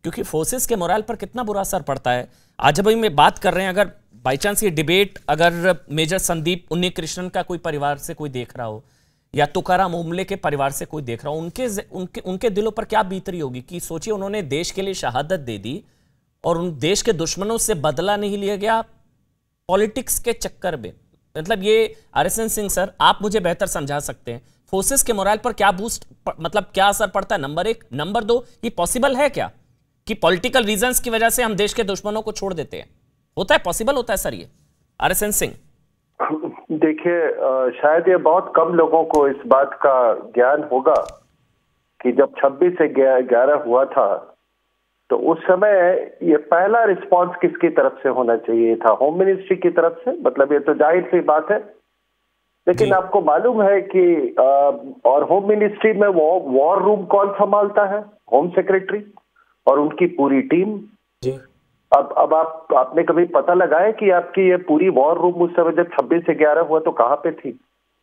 क्योंकि फोर्सेस के मोरल पर कितना बुरा असर पड़ता है। आज जब मैं बात कर रहे हैं, अगर बाई चांस ये डिबेट अगर मेजर संदीप उन्नी कृष्णन का कोई परिवार से कोई देख रहा हो या तुकाराम ओमले के परिवार से कोई देख रहा हो, उनके दिलों पर क्या बीत रही होगी कि सोचिए उन्होंने देश के लिए शहादत दे दी और उन देश के दुश्मनों से बदला नहीं लिया गया पॉलिटिक्स के चक्कर में। मतलब ये RSN सिंह सर, आप मुझे बेहतर समझा सकते हैं फोर्सेस के मोरल पर क्या बूस्ट, मतलब क्या असर पड़ता है, नंबर एक। नंबर दो, ये पॉसिबल है क्या कि पॉलिटिकल रीजंस की वजह से हम देश के दुश्मनों को छोड़ देते हैं? होता है, पॉसिबल होता है सर ये? RSN सिंह देखिए, शायद ये बहुत कम लोगों को इस बात का ज्ञान होगा कि जब 26 से 11 हुआ था तो उस समय ये पहला रिस्पांस किसकी तरफ से होना चाहिए था? होम मिनिस्ट्री की तरफ से। मतलब ये तो जाहिर सी बात है, लेकिन आपको मालूम है कि और होम मिनिस्ट्री में वो वॉर रूम कौन संभालता है? होम सेक्रेटरी और उनकी पूरी टीम जी। अब आपने कभी पता लगाया कि आपकी ये पूरी वॉर रूम उस समय जब 26 से 11 हुआ तो कहां पे थी?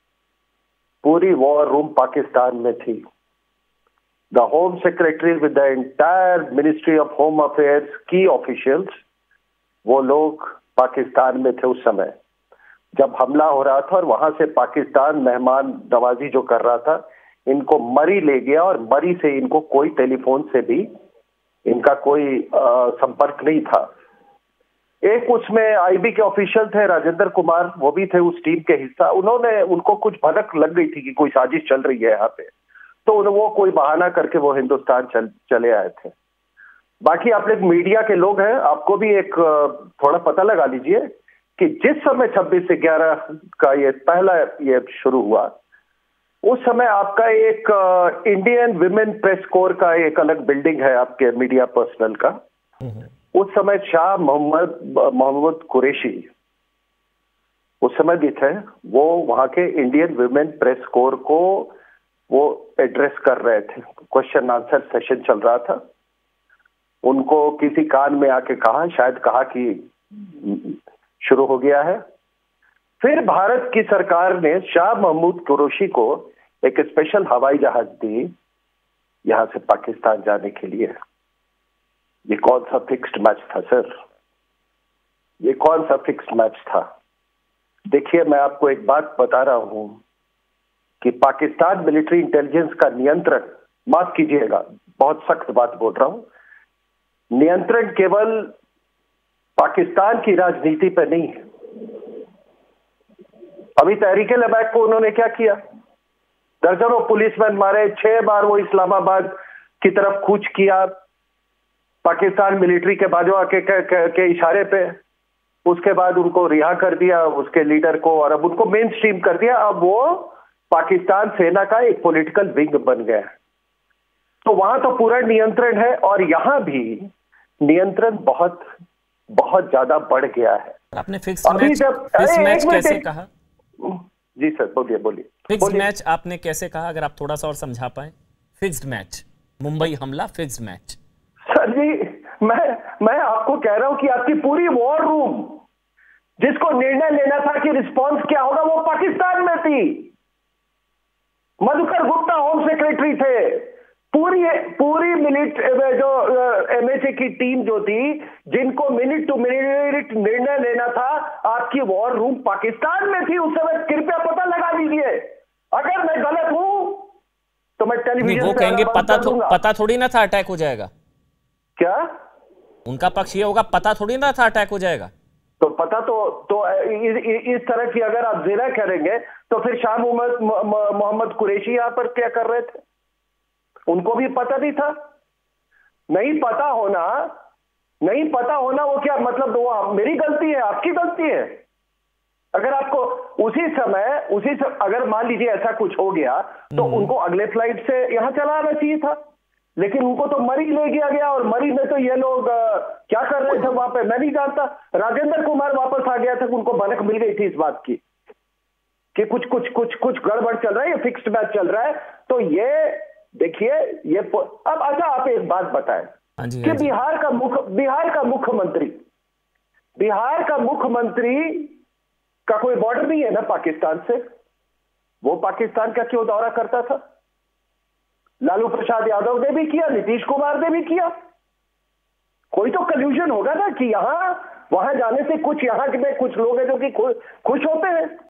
पूरी वॉर रूम पाकिस्तान में थी। The home secretary with the entire ministry of home affairs, की ऑफिशियल्स, वो लोग पाकिस्तान में थे उस समय जब हमला हो रहा था। और वहां से पाकिस्तान मेहमान नवाजी जो कर रहा था, इनको मरी ले गया और मरी से इनको कोई टेलीफोन से भी इनका कोई संपर्क नहीं था। एक उसमें IB के ऑफिशियल थे, राजेंद्र कुमार, वो भी थे उस टीम के हिस्सा। उनको कुछ भनक लग गई थी कि कोई साजिश चल रही है यहाँ पे, तो वो कोई बहाना करके वो हिंदुस्तान चले आए थे। बाकी आप लोग मीडिया के लोग हैं, आपको भी एक थोड़ा पता लगा लीजिए कि जिस समय 26 से 11 का ये पहला ये शुरू हुआ, उस समय आपका एक इंडियन विमेन प्रेस कोर का एक अलग बिल्डिंग है आपके मीडिया पर्सनल का। उस समय शाह मोहम्मद कुरैशी उस समय भी थे, वो वहां के इंडियन विमेन प्रेस कोर को वो एड्रेस कर रहे थे। क्वेश्चन आंसर सेशन चल रहा था। उनको किसी कान में आके कहा, शायद कहा कि शुरू हो गया है। फिर भारत की सरकार ने शाह महमूद कुरैशी को एक स्पेशल हवाई जहाज दी यहां से पाकिस्तान जाने के लिए। ये कौन सा फिक्स्ड मैच था सर? ये कौन सा फिक्स्ड मैच था? देखिए, मैं आपको एक बात बता रहा हूं कि पाकिस्तान मिलिट्री इंटेलिजेंस का नियंत्रण, माफ कीजिएगा बहुत सख्त बात बोल रहा हूं, नियंत्रण केवल पाकिस्तान की राजनीति पर नहीं है। अभी तहरीक-ए-लबैक को उन्होंने क्या किया? दर्जनों पुलिसमैन मारे, 6 बार वो इस्लामाबाद की तरफ कूच किया पाकिस्तान मिलिट्री के बाजवा के इशारे पे। उसके बाद उनको रिहा कर दिया, उसके लीडर को, और अब उनको मेन स्ट्रीम कर दिया। अब वो पाकिस्तान सेना का एक पॉलिटिकल विंग बन गया। तो वहां तो पूरा नियंत्रण है और यहां भी नियंत्रण बहुत बहुत ज्यादा बढ़ गया है। आपने फिक्स्ड मैच कैसे कहा? जी सर, बोलिए। फिक्स्ड मैच आपने कैसे कहा, अगर आप थोड़ा सा और समझा पाए? फिक्स्ड मैच, मुंबई हमला फिक्स्ड मैच। सर जी, मैं आपको कह रहा हूं कि आपकी पूरी वॉर रूम जिसको निर्णय लेना था कि रिस्पांस क्या होगा, वो पाकिस्तान में थी। मधुकर गुप्ता होम सेक्रेटरी थे। पूरी मिलिट्री जो MHA की टीम जो थी, जिनको मिनट टू मिनट निर्णय लेना था, आपकी वॉर रूम पाकिस्तान में थी उस समय। कृपया पता लगा लीजिए। अगर मैं गलत हूं तो मैं टेलीविजन वो कहेंगे पता थोड़ी ना था अटैक हो जाएगा। क्या उनका पक्ष ये होगा, पता थोड़ी ना था अटैक हो जाएगा? तो पता तो इस तरह की अगर आप जिला करेंगे तो फिर शाह मोहम्मद कुरैशी यहां पर क्या कर रहे थे? उनको भी पता नहीं था। नहीं पता होना वो क्या मतलब? वो मेरी गलती है, आपकी गलती है? अगर आपको उसी समय अगर मान लीजिए ऐसा कुछ हो गया तो उनको अगले फ्लाइट से यहां चला आना चाहिए था। लेकिन उनको तो मरी ले गया और मरी में तो ये लोग क्या कर रहे थे वहां पे मैं नहीं जानता। राजेंद्र कुमार वापस आ गया था, उनको भनक मिल गई थी इस बात की कि कुछ गड़बड़ चल रहा है, ये फिक्स्ड मैच चल रहा है। तो ये देखिए, ये अब अच्छा आप एक बात बताएं कि बिहार का मुख्यमंत्री का कोई बॉर्डर नहीं है ना पाकिस्तान से? वो पाकिस्तान का क्यों दौरा करता था? लालू प्रसाद यादव ने भी किया, नीतीश कुमार ने भी किया। कोई तो कल्यूजन होगा ना कि यहाँ वहां जाने से कुछ यहाँ के में कुछ लोग हैं जो कि खुश होते हैं।